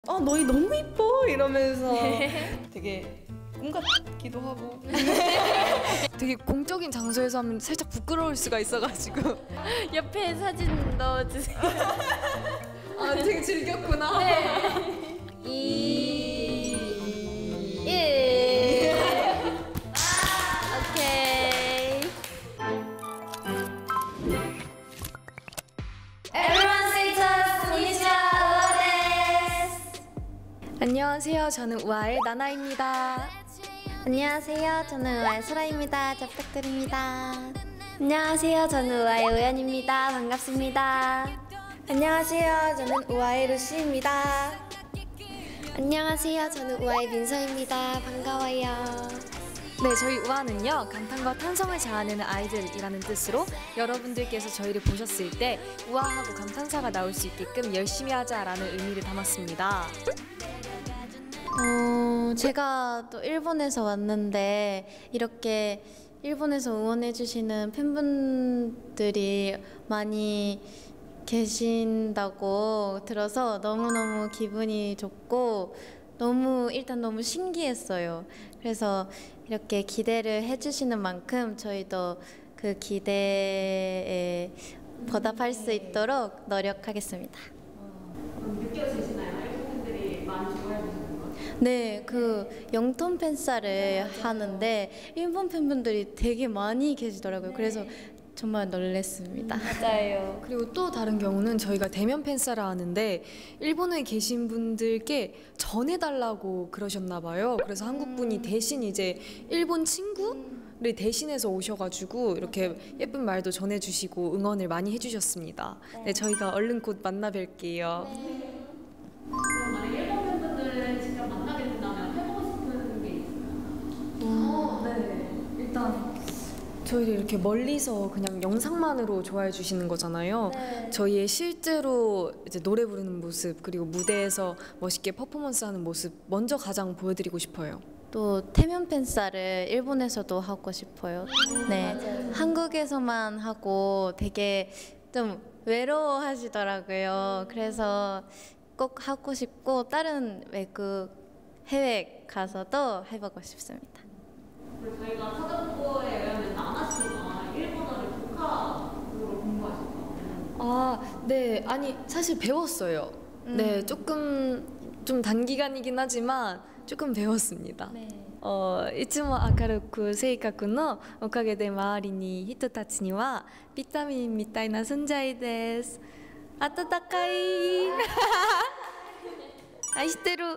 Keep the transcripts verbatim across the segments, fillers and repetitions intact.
아 너희 너무 이뻐 이러면서 되게 꿈 같기도 하고 되게 공적인 장소에서 하면 살짝 부끄러울 수가 있어가지고 옆에 사진 넣어주세요. 아 되게 즐겼구나. 네. 이, 일. 오케이. Everyone say to us, konnichiwa, 우아 데스. 안녕하세요. 저는 우아의 나나입니다. 안녕하세요. 저는 우아의 소라입니다. 잘 부탁드립니다. 안녕하세요. 저는 우아의 우연입니다. 반갑습니다. 안녕하세요. 저는 우아의 루시입니다. 안녕하세요. 저는 우아의 민서입니다. 반가워요. 네, 저희 우아는요, 감탄과 탄성을 자아내는 아이들이라는 뜻으로 여러분들께서 저희를 보셨을 때 우아하고 감탄사가 나올 수 있게끔 열심히 하자라는 의미를 담았습니다. 어, 제가 또 일본에서 왔는데 이렇게 일본에서 응원해주시는 팬분들이 많이 계신다고 들어서 너무너무 기분이 좋고 너무 일단 너무 신기했어요. 그래서 이렇게 기대를 해주시는 만큼 저희도 그 기대에 보답할 수 있도록 노력하겠습니다. 느껴지시나요? 일본 분들이 많이 좋아해 주시는 거? 네, 그 영톤 팬싸를 하는데 일본 팬분들이 되게 많이 계시더라고요. 그래서 정말 놀랐습니다. 맞아요. 그리고 또 다른 경우는 저희가 대면 팬싸라 하는데 일본에 계신 분들께 전해달라고 그러셨나 봐요. 그래서 한국 분이 대신 이제 일본 친구를 대신해서 오셔가지고 이렇게 예쁜 말도 전해주시고 응원을 많이 해주셨습니다. 네, 저희가 얼른 곧 만나 뵐게요. 그럼 만약 일본 팬분들을 직접 만나게 된다면 해보고 싶은 게 있어요? 어, 네. 일단 저희를 이렇게 멀리서 그냥 영상만으로 좋아해 주시는 거잖아요. 네. 저희의 실제로 이제 노래 부르는 모습 그리고 무대에서 멋있게 퍼포먼스하는 모습 먼저 가장 보여드리고 싶어요. 또 태면 팬싸를 일본에서도 하고 싶어요. 네, 한국에서만 하고 되게 좀 외로워하시더라고요. 그래서 꼭 하고 싶고 다른 외국 해외 가서도 해보고 싶습니다. 그리고 저희가 찾아본 거에 의하면 나나 씨가 일본어를 독학으로 공부하셨다고. 아, 네. 아니, 사실 배웠어요. 음. 네, 조금 좀 단기간이긴 하지만 조금 배웠습니다. 네. おいつも明るく性格のおかげで周りに人たちにはビタミンみたいな存在です。温かい。愛してる。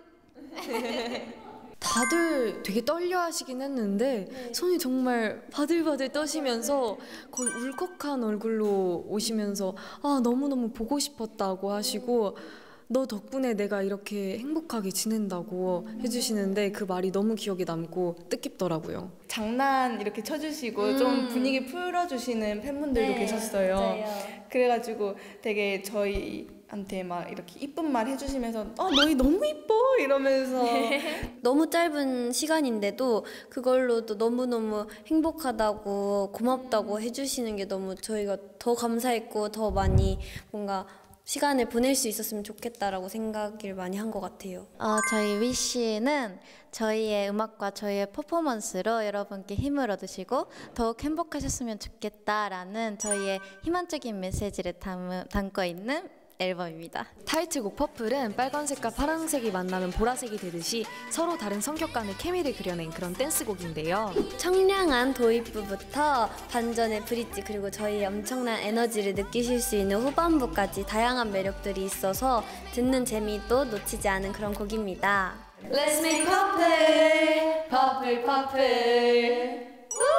다들 되게 떨려 하시긴 했는데 네. 손이 정말 바들바들 떠시면서 거의 울컥한 얼굴로 오시면서 아 너무너무 보고 싶었다고 하시고 너 덕분에 내가 이렇게 행복하게 지낸다고 해주시는데 그 말이 너무 기억에 남고 뜻깊더라고요. 장난 이렇게 쳐주시고 음. 좀 분위기 풀어주시는 팬분들도 네, 계셨어요. 맞아요. 그래가지고 되게 저희한테 막 이렇게 이쁜 말 해주시면서 아 너희 너무 이뻐 이러면서 너무 짧은 시간인데도 그걸로도 너무너무 행복하다고 고맙다고 해주시는 게 너무 저희가 더 감사했고 더 많이 뭔가 시간을 보낼 수 있었으면 좋겠다라고 생각을 많이 한 것 같아요. 어, 저희 위시는 저희의 음악과 저희의 퍼포먼스로 여러분께 힘을 얻으시고 더욱 행복하셨으면 좋겠다라는 저희의 희망적인 메시지를 담, 담고 있는 앨범입니다. 타이틀곡 퍼플은 빨간색과 파란색이 만나면 보라색이 되듯이 서로 다른 성격간의 케미를 그려낸 그런 댄스곡인데요. 청량한 도입부부터 반전의 브릿지 그리고 저희의 엄청난 에너지를 느끼실 수 있는 후반부까지 다양한 매력들이 있어서 듣는 재미도 놓치지 않은 그런 곡입니다. Let's make purple, purple, purple.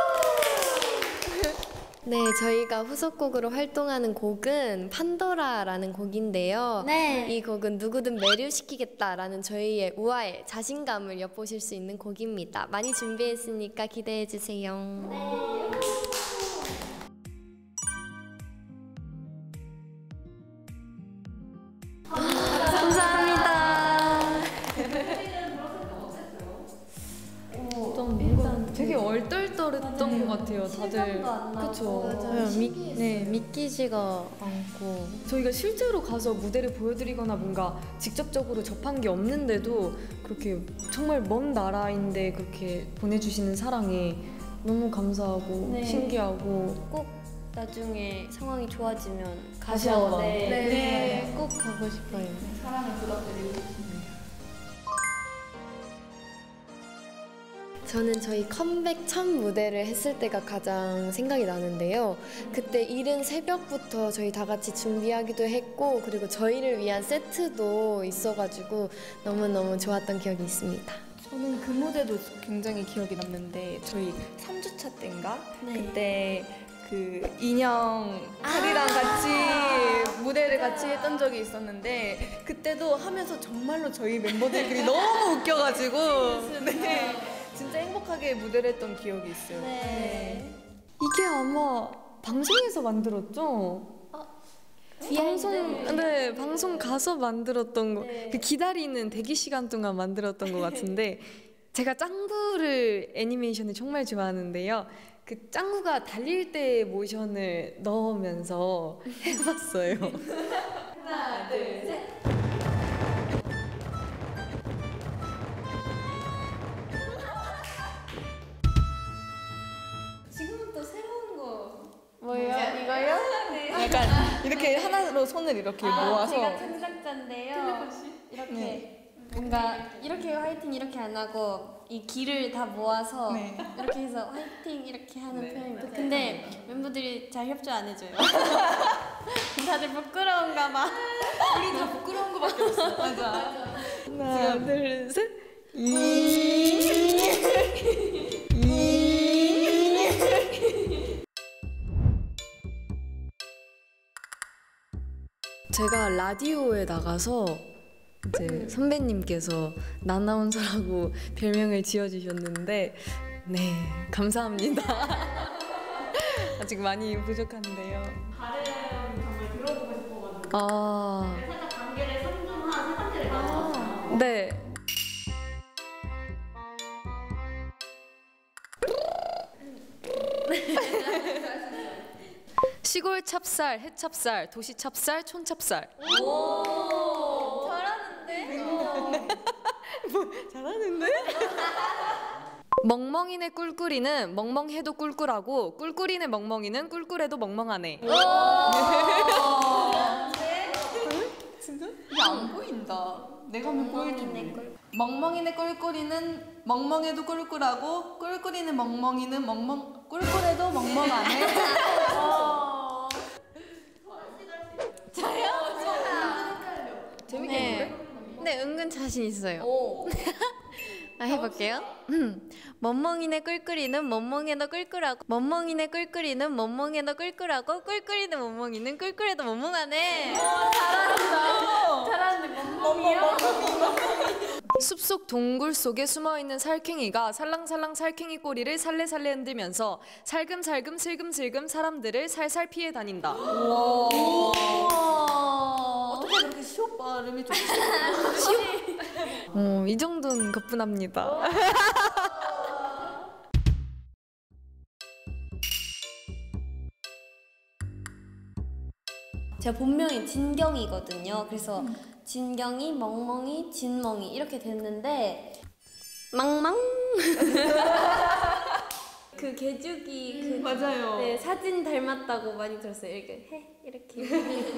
네, 저희가 후속곡으로 활동하는 곡은 판도라라는 곡인데요. 네. 이 곡은 누구든 매료시키겠다라는 저희의 우아의 자신감을 엿보실 수 있는 곡입니다. 많이 준비했으니까 기대해주세요. 네. 되게 얼떨떨했던 좋아하는 것 같아요. 다들. 실감도 안 나고. 그쵸. 맞아요. 미, 네, 믿기지가 않고 저희가 실제로 가서 무대를 보여드리거나 뭔가 직접적으로 접한 게 없는데도 그렇게 정말 먼 나라인데 그렇게 보내주시는 사랑에 너무 감사하고 네. 신기하고 꼭 나중에 상황이 좋아지면 다시 가서 한번. 네, 네. 네, 꼭 가고 싶어요. 사랑을 부탁드리고 싶네요. 저는 저희 컴백 첫 무대를 했을 때가 가장 생각이 나는데요. 그때 이른 새벽부터 저희 다 같이 준비하기도 했고 그리고 저희를 위한 세트도 있어가지고 너무너무 좋았던 기억이 있습니다. 저는 그 무대도 굉장히 기억이 남는데 저희 삼 주차 때인가? 네. 그때 그 인형 칼이랑 같이 무대를 같이 했던 적이 있었는데 그때도 하면서 정말로 저희 멤버들끼리 너무 웃겨가지고 네, 진짜 행복하게 무대를 했던 기억이 있어요. 네. 이게 아마 방송에서 만들었죠? 방송, 네, 방송 가서 만들었던 거. 네. 그 기다리는 대기 시간 동안 만들었던 것 같은데 제가 짱구를 애니메이션을 정말 좋아하는데요. 그 짱구가 달릴 때 모션을 넣으면서 해봤어요. 하나, 둘, 셋. 지금은 또 새로운 거. 뭐예요? 이거요? 네. 약간 이렇게 하나로 손을 이렇게 아, 모아서 제가 창작자인데요. 이렇게 네. 뭔가 이렇게 화이팅 이렇게 안 하고 이 기를 다 모아서 네. 이렇게 해서 화이팅 이렇게 하는 표현입니다. 근데 멤버들이 잘 협조 안 해줘요. 다들 부끄러운가 봐. 우리 다 부끄러운 거밖에 없어. 맞아. 하나, 둘, 셋. 제가 라디오에 나가서 이제 선배님께서 나나운서라고 별명을 지어주셨는데 네 감사합니다. 아직 많이 부족한데요. 발음 정말 들어보고 싶어가지고 아, 살짝 단계를 삼 분 한 세 단계를 나눠봤어요. 네. 시골 찹쌀, 해찹쌀, 도시 찹쌀, 촌찹쌀. 오, 잘하는데? 잘하는데? 멍멍이네 꿀꿀이는 멍멍해도 꿀꿀하고 꿀꿀이네 멍멍이는 꿀꿀해도 멍멍하네. 이게 안 보인다. 내가 하면 보일 텐데. 멍멍이네 꿀꿀이는 멍멍해도 꿀꿀하고 꿀꿀이는 멍멍이는 멍멍 꿀꿀해도 멍멍하네. 재밌겠는데? 네, 은근 자신 있어요. 아, 해볼게요. 멍멍이네 꿀꿀이는 멍멍해도 꿀꿀하고 멍멍이네 꿀꿀이는 멍멍해도 꿀꿀하고 꿀꿀이는 멍멍이는 꿀꿀해도 멍멍하네. 잘하는데 멍멍이요? 숲속 동굴 속에 숨어있는 살쾡이가 살랑살랑 살쾡이 꼬리를 살래살래 흔들면서 살금살금 슬금슬금 사람들을 살살 피해 다닌다. 어떻게 그렇게 시옷 발음이 좋지? 어, 이 정도는 거뿐합니다. 제가 본명이 진경이거든요. 그래서 진경이, 멍멍이, 진멍이 이렇게 됐는데 망망 그 개죽이 그 맞아요. 네, 사진 닮았다고 많이 들었어요. 이렇게 해 이렇게.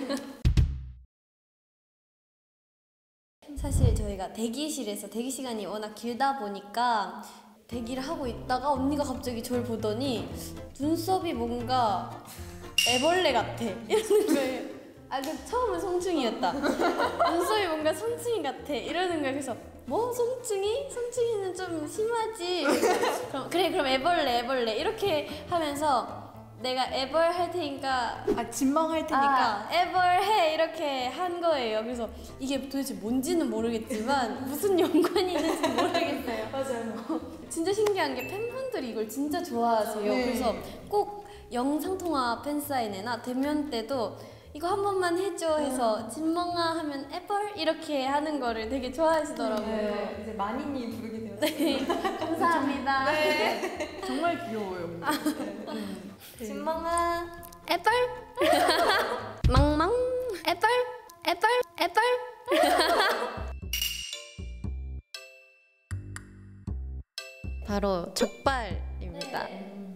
사실 저희가 대기실에서 대기 시간이 워낙 길다 보니까 대기를 하고 있다가 언니가 갑자기 저를 보더니 눈썹이 뭔가 애벌레 같아 이러는 거예요. 아, 그 처음은 송충이였다. 눈썹이 뭔가 송충이 같아 이러는 거예요. 그래서 뭐 송충이? 송충이는 좀 심하지. 그럼 그래 그럼 애벌레 애벌레 이렇게 하면서 내가 애벌 할 테니까 아 진망할 테니까. 아, 애벌해 이렇게 한 거예요. 그래서 이게 도대체 뭔지는 모르겠지만 무슨 연관이 있는지 모르겠어요. 맞아요. 진짜 신기한 게 팬분들이 이걸 진짜 좋아하세요. 네. 그래서 꼭 영상통화 팬사인회나 대면 때도 이거 한 번만 해줘 해서 진멍아 하면 애벌 이렇게 하는 거를 되게 좋아하시더라고요. 네, 이제 만인이 부르게 되었어요. 네, 감사합니다. 네. 정말 귀여워요. 진멍아 애벌 망망 애벌 애벌 애벌 바로 족발입니다.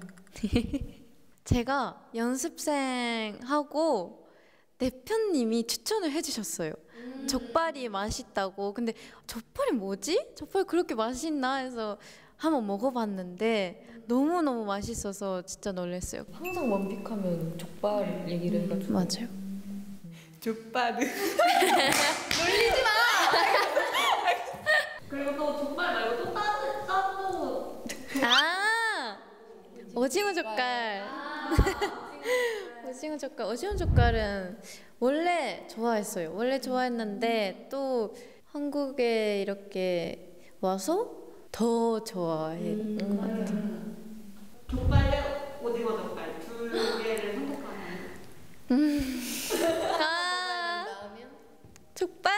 제가 연습생하고 대표님이 추천을 해주셨어요. 음. 족발이 맛있다고. 근데 족발이 뭐지? 족발 그렇게 맛있나 해서 한번 먹어봤는데 너무너무 맛있어서 진짜 놀랐어요. 항상 원픽하면 족발 얘기를 해가지고. 맞아요. 족바드. 그리고 또 족발 말고 또 따로 따로 아 오징어 족발. 오징어 족발. 오징어 족발은 원래 좋아했어요. 원래 좋아했는데 또 한국에 이렇게 와서 더 좋아했던 것 같아요. 족발 대 오징어 족발 두 개를 선택하면 음. 아 족발?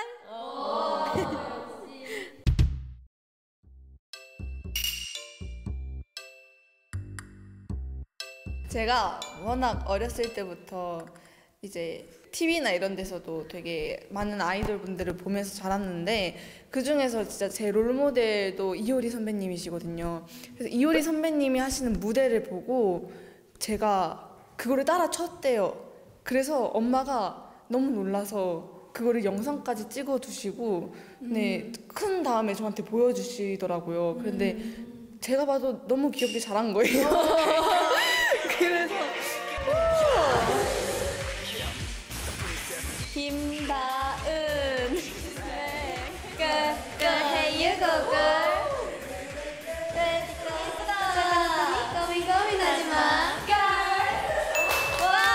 제가 워낙 어렸을 때부터 이제 티비나 이런 데서도 되게 많은 아이돌 분들을 보면서 자랐는데 그 중에서 진짜 제 롤모델도 이효리 선배님이시거든요. 그래서 이효리 선배님이 하시는 무대를 보고 제가 그거를 따라 췄대요. 그래서 엄마가 너무 놀라서 그거를 영상까지 찍어 두시고 네, 큰 다음에 저한테 보여주시더라고요. 그런데 제가 봐도 너무 귀엽게 잘한 거예요. 그래서 김다은 Girl, girl, hey you go girl. 고민 고민하지 마. Girl. 와.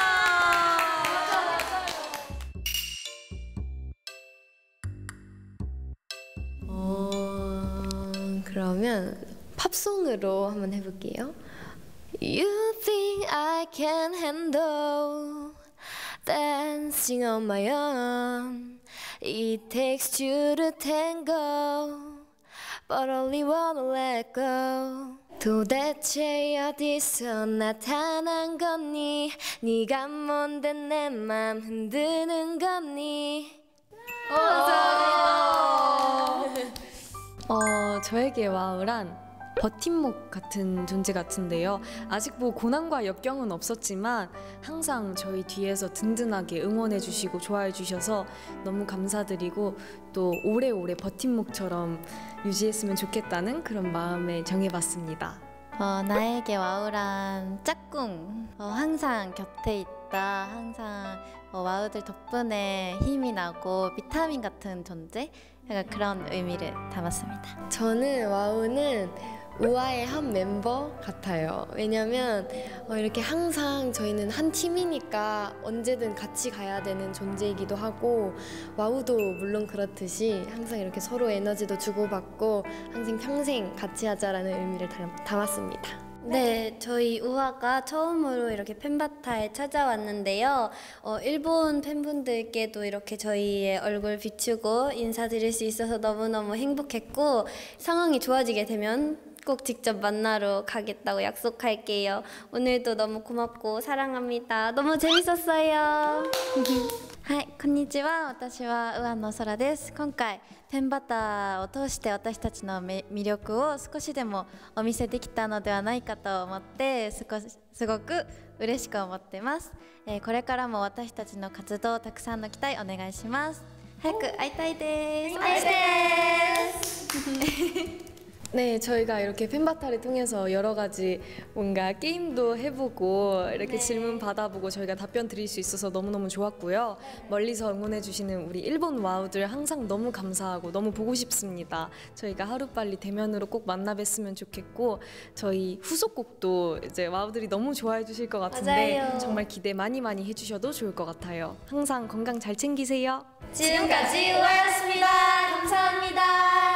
어, 그러면 팝송으로 한번 해볼게요. You think I can handle dancing on my own. It takes two to tango, but only wanna let go. 도대체 어디서 나타난 거니? 네가 뭔데 내 맘 흔드는 거니? 어, 저에게 와우란 버팀목 같은 존재 같은데요. 아직 뭐 고난과 역경은 없었지만 항상 저희 뒤에서 든든하게 응원해 주시고 좋아해 주셔서 너무 감사드리고 또 오래오래 버팀목처럼 유지했으면 좋겠다는 그런 마음에 정해봤습니다. 어, 나에게 와우란 짝꿍. 어, 항상 곁에 있다. 항상 어, 와우들 덕분에 힘이 나고 비타민 같은 존재? 약간 그런 의미를 담았습니다. 저는 와우는 우아의 한 멤버 같아요. 왜냐면 어, 이렇게 항상 저희는 한 팀이니까 언제든 같이 가야 되는 존재이기도 하고 와우도 물론 그렇듯이 항상 이렇게 서로 에너지도 주고받고 항상 평생 같이 하자라는 의미를 담, 담았습니다. 네, 저희 우아가 처음으로 이렇게 펜바타에 찾아왔는데요. 어, 일본 팬분들께도 이렇게 저희의 얼굴 비추고 인사드릴 수 있어서 너무너무 행복했고 상황이 좋아지게 되면 꼭 직접 만나러 가겠다고 약속할게요. 오늘도 너무 고맙고 사랑합니다. 너무 재밌었어요. はい、こんにちは。私は上野空です。今回ペンバターを通して私たちの魅力を少しでもお見せできたのではないかと思って少しすごく嬉しく思ってます、えー、これからも私たちの活動たくさんの期待お願いします。早く会いたいです。会いたいです。 네, 저희가 이렇게 팬바타를 통해서 여러 가지 뭔가 게임도 해보고 이렇게 네. 질문 받아보고 저희가 답변 드릴 수 있어서 너무너무 좋았고요. 멀리서 응원해주시는 우리 일본 와우들 항상 너무 감사하고 너무 보고 싶습니다. 저희가 하루빨리 대면으로 꼭 만나 뵀으면 좋겠고 저희 후속곡도 이제 와우들이 너무 좋아해 주실 것 같은데 맞아요. 정말 기대 많이 많이 해주셔도 좋을 것 같아요. 항상 건강 잘 챙기세요. 지금까지 우아였습니다. 감사합니다.